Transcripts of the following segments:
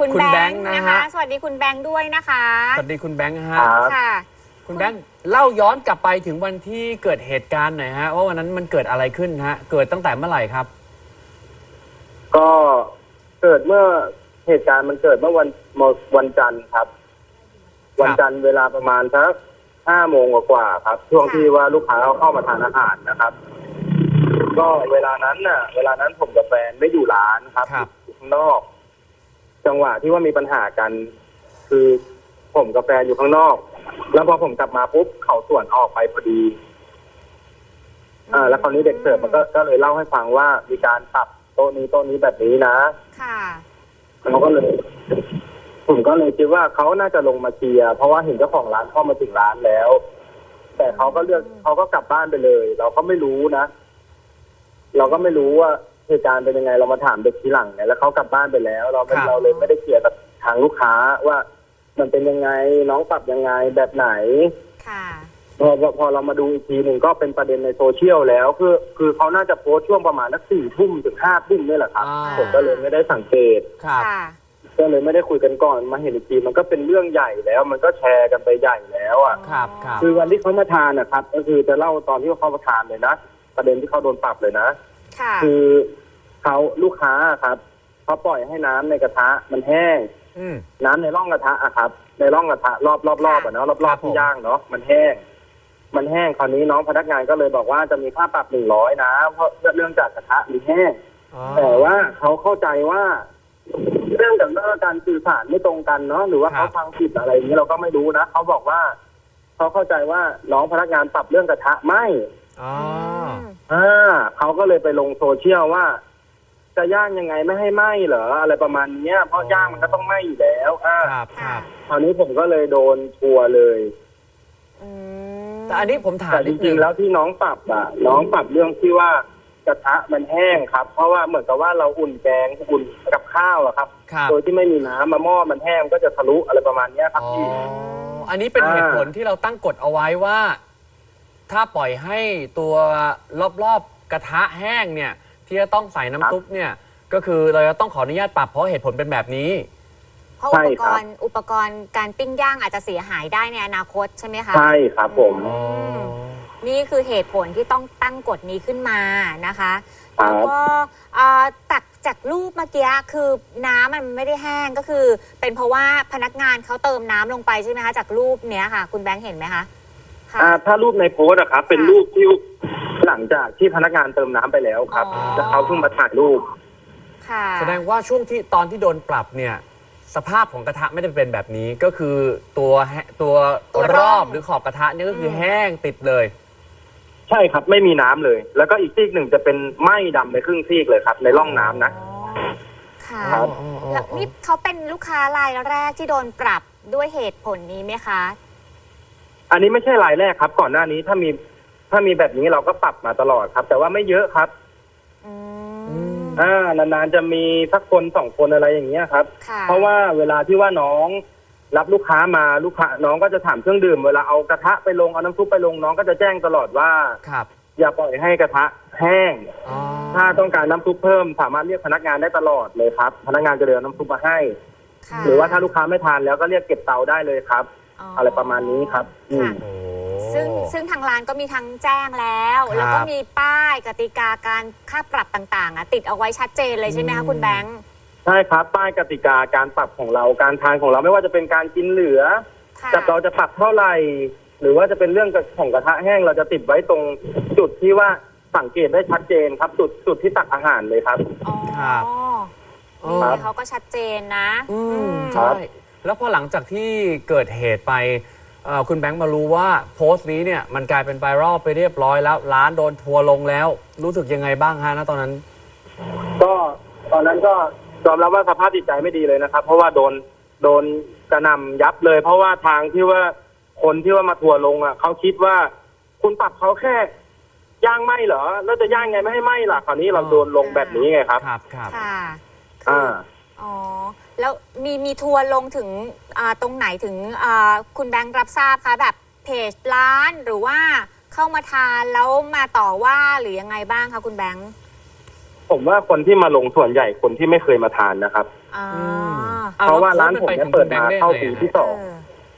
คุณแบงค์นะคะสวัสดีคุณแบงค์ด้วยนะคะสวัสดีคุณแบงค์ฮะค่ะคุณแบงค์เล่าย้อนกลับไปถึงวันที่เกิดเหตุการณ์หน่อยฮะว่าวันนั้นมันเกิดอะไรขึ้นฮะเกิดตั้งแต่เมื่อไหร่ครับก็เกิดเมื่อเหตุการณ์มันเกิดเมื่อวันจันทร์ครับวันจันทร์เวลาประมาณสัก5 โมงกว่าครับช่วงที่ว่าลูกค้าเขาเข้ามาทานอาหารนะครับก็เวลานั้นผมกับแฟนไม่อยู่ร้านครับอยู่ข้างนอกจังหวะที่ว่ามีปัญหากันคือผมกับแฟนอยู่ข้างนอกแล้วพอผมกลับมาปุ๊บเขาสวนออกไปพอดีแล้วคราวนี้เด็กเสิร์ฟมันก็เลยเล่าให้ฟังว่ามีการปรับโต๊ะนี้แบบนี้นะค่ะเขาก็เลยผมก็เลยคิดว่าเขาน่าจะลงมาเคลียร์เพราะว่าเห็นเจ้าของร้านเข้ามาถึงร้านแล้วแต่เขาก็กลับบ้านไปเลยเราก็ไม่รู้นะเราก็ไม่รู้ว่าเหตุการณ์เป็นยังไงเรามาถามเด็กทีหลังเนี่ยแล้วเขากลับบ้านไปแล้วเราเลยไม่ได้เคลียร์กับทางลูกค้าว่ามันเป็นยังไงน้องปรับยังไงแบบไหนค่ะพอเรามาดูอีกทีหนึ่งก็เป็นประเด็นในโซเชียลแล้วคือเขาน่าจะโพสต์ช่วงประมาณนัก4 ทุ่มถึง5 ทุ่มนี่แหละครับผมก็เลยไม่ได้สังเกตก็เลยไม่ได้คุยกันก่อนมาเห็นอีกทีมันก็เป็นเรื่องใหญ่แล้วมันก็แชร์กันไปใหญ่แล้วอ่ะคือวันที่เขามาทานนะครับก็คือจะเล่าตอนที่เขามาทานเลยนะประเด็นที่เขาโดนปรับเลยนะคือเขาลูกค้าครับเขาปล่อยให้น้ำในกระทะมันแห้งน้ำในร่องกระทะอะครับในร่องกระทะรอบอะเนาะรอบที่ย่างเนาะมันแห้งคราวนี้น้องพนักงานก็เลยบอกว่าจะมีค่าปรับ100นะเพราะเรื่องจากกระทะมันแห้งแต่ว่าเขาเข้าใจว่าเรื่องการสื่อสารไม่ตรงกันเนาะหรือว่าเขาฟังผิดอะไรอย่างนี้เราก็ไม่รู้นะเขาบอกว่าเขาเข้าใจว่าน้องพนักงานปรับเรื่องกระทะไหมเขาก็เลยไปลงโซเชียลว่าจะย่างยังไงไม่ให้ไหม้เหรออะไรประมาณนี้เพราะย่างมันก็ต้องไหม้อยู่แล้วคราวนี้ผมก็เลยโดนทัวร์เลยแต่อันนี้ผมถามจริงๆแล้วที่น้องปรับเรื่องที่ว่ากระทะมันแห้งครับเพราะว่าเหมือนกับว่าเราอุ่นแกงอุ่นกับข้าวอะครับโดยที่ไม่มีน้ำมาหม้อมันแห้งก็จะทะลุอะไรประมาณนี้ครับพี่อันนี้เป็นเหตุผลที่เราตั้งกฎเอาไว้ว่าถ้าปล่อยให้ตัวรอบๆกระทะแห้งเนี่ยที่จะต้องใส่น้ำซุปเนี่ยก็คือเราจะต้องขออนุญาตปรับเพราะเหตุผลเป็นแบบนี้เพราะอุปกรณ์การปิ้งย่างอาจจะเสียหายได้ในอนาคตใช่ไหมคะใช่ครับผมนี่คือเหตุผลที่ต้องตั้งกฎนี้ขึ้นมานะคะแล้วก็ตักจากรูปเมื่อกี้คือน้ำมันไม่ได้แห้งก็คือเป็นเพราะว่าพนักงานเขาเติมน้ำลงไปใช่ไหมคะจากรูปเนี้ยค่ะคุณแบงค์เห็นไหมคะถ้ารูปในโพสต์ครับเป็นรูปที่หลังจากที่พนักงานเติมน้ำไปแล้วครับแล้วเขาเพิ่งมาถ่ายรูปแสดงว่าช่วงที่ตอนที่โดนปรับเนี่ยสภาพของกระทะไม่ได้เป็นแบบนี้ก็คือตัวรอบหรือขอบกระทะนี่ก็คือแห้งติดเลยใช่ครับไม่มีน้ำเลยแล้วก็อีกซีกหนึ่งจะเป็นไหม้ดำไปครึ่งซีกเลยครับในร่องน้ำนะค่ะแล้วนี่เขาเป็นลูกค้ารายแรกที่โดนปรับด้วยเหตุผลนี้ไหมคะอันนี้ไม่ใช่รายแรกครับก่อนหน้านี้ถ้ามีแบบนี้เราก็ปรับมาตลอดครับแต่ว่าไม่เยอะครับนานๆจะมีสักคน2 คนอะไรอย่างเงี้ยครับเพราะว่าเวลาที่ว่าน้องรับลูกค้ามาน้องก็จะถามเครื่องดื่มเวลาเอากระทะไปลงเอาน้ำซุปไปลงน้องก็จะแจ้งตลอดว่าอย่าปล่อยให้กระทะแห้งถ้าต้องการน้ำซุปเพิ่มสามารถเรียกพนักงานได้ตลอดเลยครับพนักงานจะเดินน้ำซุปมาให้หรือว่าถ้าลูกค้าไม่ทานแล้วก็เรียกเก็บเตาได้เลยครับอะไรประมาณนี้ครับซึ่งทางร้านก็มีทั้งแจ้งแล้วก็มีป้ายกติกาการค่าปรับต่างๆติดเอาไว้ชัดเจนเลยใช่ไหมคะคุณแบงค์ใช่ครับป้ายกติกาการปรับของเราการทานของเราไม่ว่าจะเป็นการกินเหลือแต่เราจะปรับเท่าไหร่หรือว่าจะเป็นเรื่องของกระทะแห้งเราจะติดไว้ตรงจุดที่ว่าสังเกตได้ชัดเจนครับจุดที่ตักอาหารเลยครับนี่เขาก็ชัดเจนนะใช่แล้วพอหลังจากที่เกิดเหตุไปคุณแบงค์มารู้ว่าโพสต์นี้เนี่ยมันกลายเป็นไวรัลไปเรียบร้อยแล้วร้านโดนทัวร์ลงแล้วรู้สึกยังไงบ้างฮะณตอนนั้นก็ตอนนั้นก็ยอมรับว่าสภาพจิตใจไม่ดีเลยนะครับเพราะว่าโดนกระหน่ำยับเลยเพราะว่าทางที่ว่าคนที่ว่ามาทัวร์ลงเขาคิดว่าคุณปรับเขาแค่ย่างไหม้เหรอแล้วจะย่างไงไม่ให้ไหม้ล่ะคราวนี้เราโดนลงแบบนี้ไงครับค่ะแล้วมีทัวร์ลงถึงตรงไหนถึงคุณแบงค์รับทราบคะแบบเพจร้านหรือว่าเข้ามาทานแล้วมาต่อว่าหรือยังไงบ้างคะคุณแบงค์ผมว่าคนที่มาลงส่วนใหญ่คนที่ไม่เคยมาทานนะครับเพราะว่าร้านผมเนี่ยเปิดมาเข้าปีที่เอ 2 อ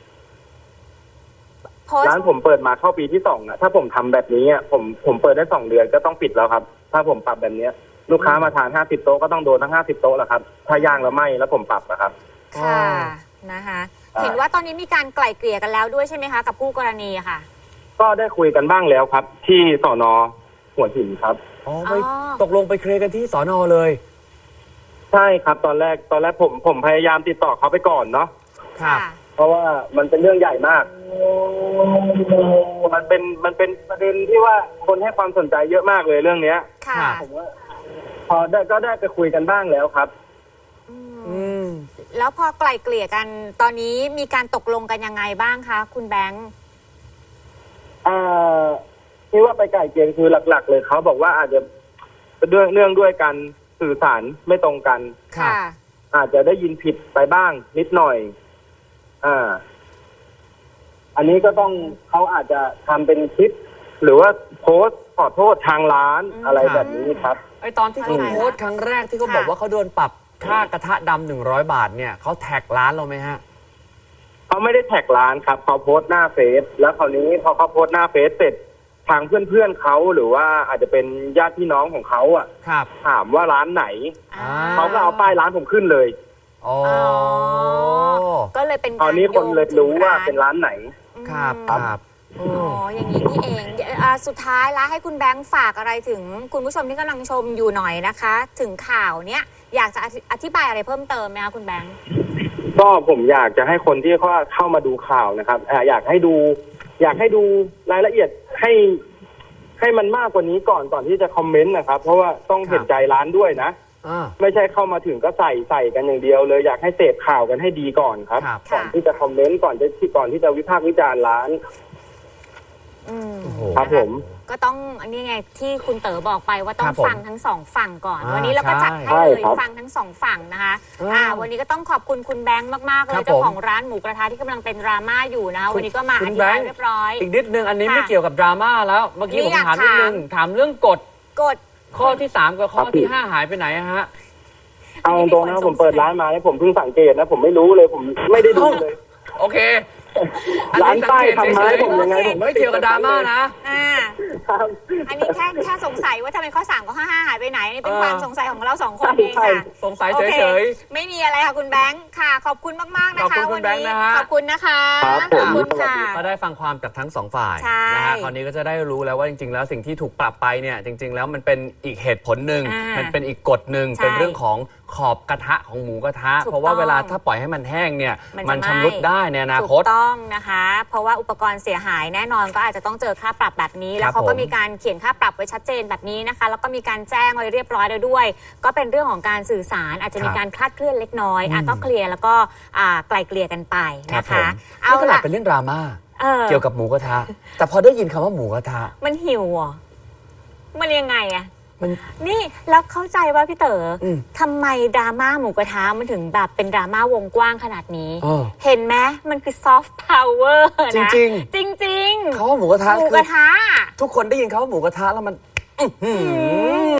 โพสต์ร้านผมเปิดมาเข้าปีที่2อ่ะถ้าผมทำแบบนี้อ่ะผมเปิดได้2 เดือนก็ต้องปิดแล้วครับ ถ้าผมปรับแบบเนี้ยลูกค้ามาทาน50 โต๊ะก็ต้องโดนทั้ง50 โต๊ะแหละครับถ้าย่างแล้วไหม้แล้วผมปรับนะครับค่ะนะคะ เห็นว่าตอนนี้มีการไกล่เกลี่ยกันแล้วด้วยใช่ไหมคะกับคู่กรณีอะค่ะก็ได้คุยกันบ้างแล้วครับ ที่สน.หัวหินครับอ๋อไปตกลงไปเคลียร์กันที่สน.เลย ใใช่ครับตอนแรกผมพยายามติดต่อเขาไปก่อนเนาะครับเพราะว่ามันเป็นเรื่องใหญ่มาก มันเป็นประเด็นที่ว่าคนให้ความสนใจเยอะมากเลยเรื่องเนี้ยค่ะผมว่าพอได้ไปคุยกันบ้างแล้วครับอืมแล้วพอไกล่เกลี่ยกันตอนนี้มีการตกลงกันยังไงบ้างคะคุณแบงค์ที่ว่าไปไก่เกลียคือหลักๆ เลยเขาบอกว่าอาจจะเรื่องด้วยการสื่อสารไม่ตรงกันครับอาจจะได้ยินผิดไปบ้างนิดหน่อยอันนี้ก็ต้องเขาอาจจะทำเป็นคลิป หรือว่าโพสต์ขอโทษทางร้านอะไรแบบนี้ครับไอตอนที่เขาโพสต์ครั้งแรกที่เขาบอกว่าเขาโดนปรับค่ากระทะดำ100 บาทเนี่ยเขาแท็กร้านเราไหมฮะเขาไม่ได้แท็กร้านครับเขาโพสต์หน้าเฟซแล้วคราวนี้พอเขาโพสต์หน้าเฟซเสร็จทางเพื่อนๆเขาหรือว่าอาจจะเป็นญาติพี่น้องของเขาอ่ะครับถามว่าร้านไหนอ่าเขาก็เอาป้ายร้านผมขึ้นเลยอ๋อก็เลยเป็นตอนนี้คนเลยรู้ว่าโยงถึงเป็นร้านไหนครับอืมครับอ๋ออย่างนี้นี่เองสุดท้ายแล้วให้คุณแบงค์ฝากอะไรถึงคุณผู้ชมที่กำลังชมอยู่หน่อยนะคะ ถึงข่าวเนี้ยอยากจะอธิบายอะไรเพิ่มเติมไหมคะคุณแบงค์ก็ผมอยากจะให้คนที่เขาเข้ามาดูข่าวนะครับอยากให้ดูรายละเอียดให้มันมากกว่านี้ก่อนที่จะคอมเมนต์นะครับ เพราะว่าต้องเห็นใจร้านด้วยนะ ไม่ใช่เข้ามาถึงก็ใส่กันอย่างเดียวเลยอยากให้เสพข่าวกันให้ดีก่อนครับครับก่อนที่จะคอมเมนต์ก่อนที่จะวิพากษ์วิจารณ์ร้านโอ้โหครับผมก็ต้องอันนี้ไงที่คุณเต๋อบอกไปว่าต้อครังบผมฟังทั้งสองฝั่งก่อนอ่าวันนี้เราก็จัดให้ใช่เลยครับฟังทั้งสองฝั่งนะคะอ่าวันนี้ก็ต้องขอบคุณคุณแบงค์มากๆเลครัยบเจ้าผมของร้านหมูกระทะที่กำลังเป็นดราม่าอยู่นะคะวันนี้ก็มาอคุณธิแบบายงค์เรียบร้อยอีกนิดนึงอันนี้ค่ะไม่เกี่ยวกับดราม่าแล้วเมื่อกี้นี่ผมอยากถามนิดนึงถามถามเรื่องกฎกดข้อที่ 3 กับข้อที่ 5 หายไปไหนอะฮะเอาตรงๆนะผมเปิดร้านมาเนี่ยผมเพิ่งสังเกตนะผมไม่รู้เลยผมไม่ได้ดูเลยโอเคร้านป้ายทำไมอันนี้ผมยังไงสัเกตเฉยๆไม่เกี่ยวกับดราม่านะอ่าครับอันนี้แค่สงสัยว่าทำไมข้อ3กับข้อ5หายไปไหนนี่เป็นเออความสงสัยของเรา2 คนเองใช่ค่ะสงสัยโอคเฉยไม่มีอะไรค่ะคุณแบงค์ค่ะ ขอบคุณมากๆนะคะขอบคุณคุณวันแบงค์นี้นะฮะขอบคุณนะคะครับผมขอบคุณค่ะก็ได้ฟังความจากทั้ง 2 ฝ่ายใช่นะฮะคราวนี้ก็จะได้รู้แล้วว่าจริง ๆ แล้วสิ่งที่ถูกปรับไปเนี่ยจริง ๆ แล้วมันเป็นอีกเหตุผลหนึ่งอ่ามัมันเป็นอีกกฎหนึ่งใช่เป็นเรื่องของขอบกระทะของหมูกระทะถูกต้องเพราะว่าเวลาถ้าปล่อยให้มันแห้งเนี่ยมันจะมันชำรุดได้ในอนาคถูตกต้องนะคะ เพราะว่าอุปกรณ์เสียหายแน่นอนก็อาจจะต้องเจอค่าปรับแบบนี้ แล้วเขาก็ผมมีการเขียนค่าปรับไว้ชัดเจนแบบนี้นะคะ แล้วก็มีการแจ้งไว้เรียบร้อยแล้วด้วย ก็เป็นเรื่องของการสื่อสารอาจจะมีการคลาดเคลื่อนเล็กน้อยก็เคลียร์แล้วก็ไกล่เกลี่ยกันไปครับนะผมคะนี่ขนาดล่ะเป็นเรื่องดราม่าออเกี่ยวกับหมูกระทะ แต่พอได้ยินคำว่าหมูกระทะมันหิวเหรอมันยังไงอะมันนี่แล้วเข้าใจว่าพี่เต๋ออมทำไมดราม่าหมูกระทะมันถึงแบบเป็นดราม่าวงกว้างขนาดนี้เออเห็นไหมมันคือซอฟต์พาวเวอร์นะจริงจริงเขาว่าหมูกระทะหมูคืกอระทะทุกคนได้ยินคำว่าหมูกระทะแล้วมัน อื้อหือ